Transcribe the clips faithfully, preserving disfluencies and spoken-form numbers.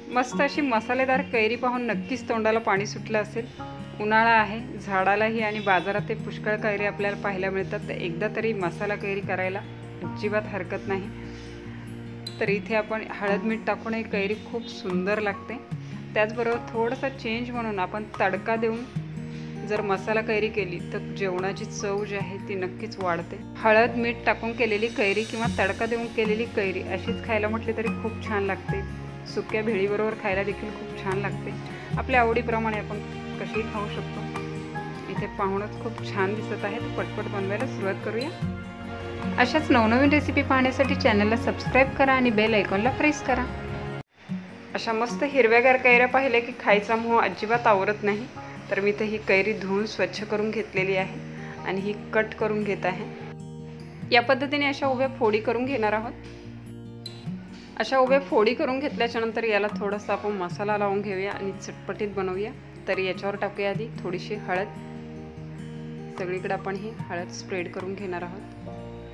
मस्त अशी मसालेदार कैरी पाहून नक्कीच तोंडाला पाणी सुटलं असेल। उन्हाळा आहे, झाडालाही आणि बाजारात ते पुष्कळ कैरी आपल्याला पाहायला मिळतात, तर एकदा तरी मसाला कैरी करायला अजिबात हरकत नाही। तर इथे आपण हळद मीठ टाकून ही कैरी खूप सुंदर लागते। त्याचबरोबर थोडासा चेंज म्हणून आपण तडका देऊन जर मसाला कैरी केली तर जेवणाची चव जी आहे ती नक्कीच वाढते। हळद मीठ टाकून केलेली कैरी किंवा तडका देऊन केलेली कैरी अशीच खायला म्हटली तरी खूप छान लागते। सुक्या भेळीबरोबर खायला देखील खूप छान लागते। आपल्या आवडीप्रमाणे आपण कशीही खाऊ शकतो। इथे पाहूनच खूप छान दिसत आहे, तर पटपट बनवायला सुरुवात करूया। अशाच नवनवीन रेसिपी पाहण्यासाठी चॅनलला सबस्क्राईब करा आणि बेल आयकॉनला प्रेस करा। अशा मस्त हिरव्यागार कैऱ्या पाहिल्या की खायचा मोह अजिबात आवरत नाही। तर मी तर ही कैरी धुवून स्वच्छ करून घेतलेली आहे आणि ही कट करून घेत आहे। या पद्धतीने अशा उभ्या फोडी करून घेणार आहोत। अशा उभ्या फोडी करून घेतल्याच्या नंतर याला थोडासा आपण मसाला लावून घेऊया आणि चटपटीत बनवूया। तर याच्यावर टाकूया आधी थोडीशी हळद। सगळीकडे आपण ही हळद स्प्रेड करून घेणार आहोत।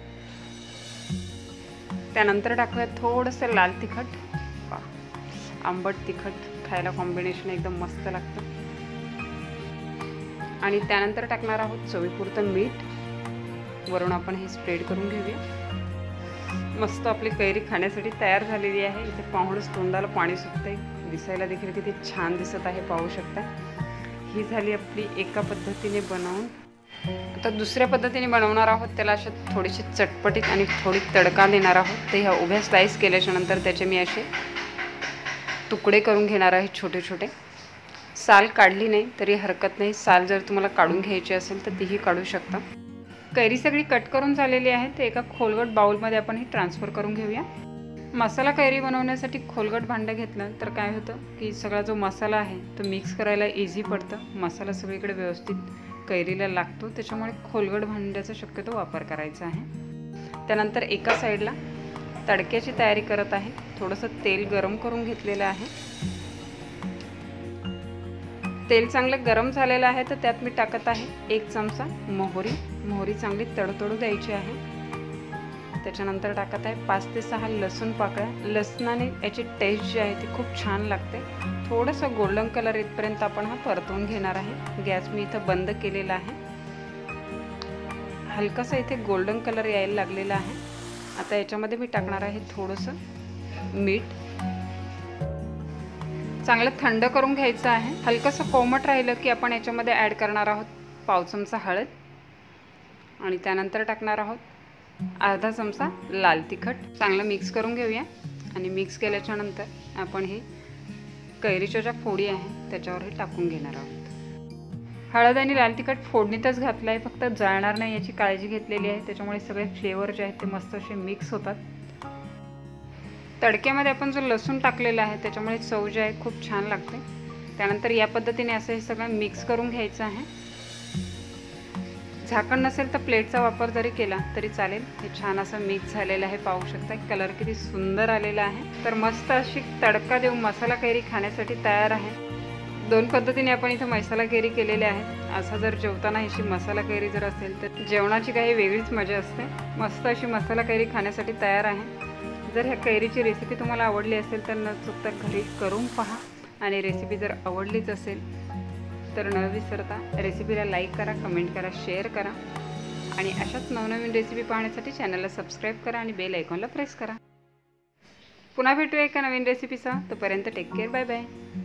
त्यानंतर टाकूया थोडंसं लाल तिखट। आंबट तिखट खायला कॉम्बिनेशन एकदम मस्त लागतं। आणि त्यानंतर टाकणार आहोत चवीपुरतं मीठ। वरून आपण हे स्प्रेड करून घेऊया। मस्त आपली कैरी खाण्यासाठी तयार झालेली आहे। इथे पाहूनच तोंडाला पाणी सुटतंय, दिसायला देखील किती छान दिसत आहे, पाहू शकता। ही झाली आपली एका पद्धतीने बनवून। आता दुसऱ्या पद्धतीने बनवणार आहोत, त्याला अशा थोडीशी चटपटीत आणि थोडी तडका देणार आहोत। ते ह्या उभ्या स्लाइस केल्याच्या नंतर त्याचे मी असे तुकडे करून घेणार आहे छोटे छोटे। साल काढली नाही तरी हरकत नाही, साल जर तुम्हाला काढून घ्यायची असेल तर तीही काढू शकता। कैरी सगळी कट करून झालेली आहे, ते एका खोलगट बाउलमध्ये आपण ही ट्रान्सफर करून घेऊया। मसाला कैरी बनवण्यासाठी खोलगट भांडं घेतलं तर काय होतं की सगळा जो मसाला आहे तो मिक्स करायला इझी पडतं। मसाला सगळीकडे व्यवस्थित कैरीला लागतो, त्याच्यामुळे खोलगट भांड्याचा शक्यतो वापर करायचा आहे। त्यानंतर एका साईडला तडक्याची तयारी करत आहे। थोडंसं तेल गरम करून घेतलेलं आहे। तेल चांगलं गरम झालेलं आहे, तर त्यात मी टाकत आहे एक चमचा मोहरी। मोहरी चांगली तडतडू द्यायची आहे। त्याच्यानंतर टाकत आहे पाच ते सहा लसूण पाकळ्या। लसणाने याची टेस्ट जी आहे ती खूप छान लागते। थोडंसं गोल्डन कलर येतपर्यंत आपण हा परतवून घेणार आहे। गॅस मी इथं बंद केलेला आहे। हलकासा इथे गोल्डन कलर यायला लागलेला आहे। आता याच्यामध्ये मी टाकणार आहे थोडंसं मीठ। चांगलं थंड करून घ्यायचं आहे। हलकंसं कोमट राहिलं की आपण याच्यामध्ये ॲड करणार आहोत पाव चमचा हळद आणि त्यानंतर टाकणार आहोत अर्धा चमचा लाल तिखट। चांगलं मिक्स करून घेऊया आणि मिक्स केल्याच्या नंतर आपण हे कैरीच्या ज्या फोडी आहेत त्याच्यावर हे टाकून घेणार आहोत। हळद आणि लाल तिखट फोडणीतच घातलं आहे, फक्त जळणार नाही याची काळजी घेतलेली आहे। त्याच्यामुळे सगळे फ्लेवर जे आहेत ते मस्त असे मिक्स होतात। तडक्यामध्ये आपण जो लसूण टाकलेला आहे त्याच्यामुळे चव जी आहे खूप छान लागते। त्यानंतर या पद्धतीने असं हे सगळं मिक्स करून घ्यायचं आहे। झाकण नसेल तर प्लेटचा वापर जरी केला तरी चालेल। हे छान असं मिक्स झालेलं आहे, पाहू शकता कलर किती सुंदर आलेला आहे। तर मस्त अशी तडका देऊन मसाला कैरी खाण्यासाठी तयार आहे। दोन पद्धतीने आपण इथे मसाला कैरी केलेले आहेत। असा जर जेवताना अशी मसाला कैरी जर असेल तर जेवणाची काही वेगळीच मजा असते। मस्त अशी मसाला कैरी खाण्यासाठी तयार आहे। जर ह्या कैरीची रेसिपी तुम्हाला आवडली असेल तर न चुकता घरी करून पहा आणि रेसिपी जर आवडलीच असेल तर न विसरता रेसिपीला लाईक करा, कमेंट करा, शेअर करा आणि अशाच नवनवीन रेसिपी पाहण्यासाठी चॅनलला सबस्क्राईब करा आणि बेल आयकॉनला प्रेस करा। पुन्हा भेटूया एका नवीन रेसिपीसह। तोपर्यंत टेक केअर, बाय बाय।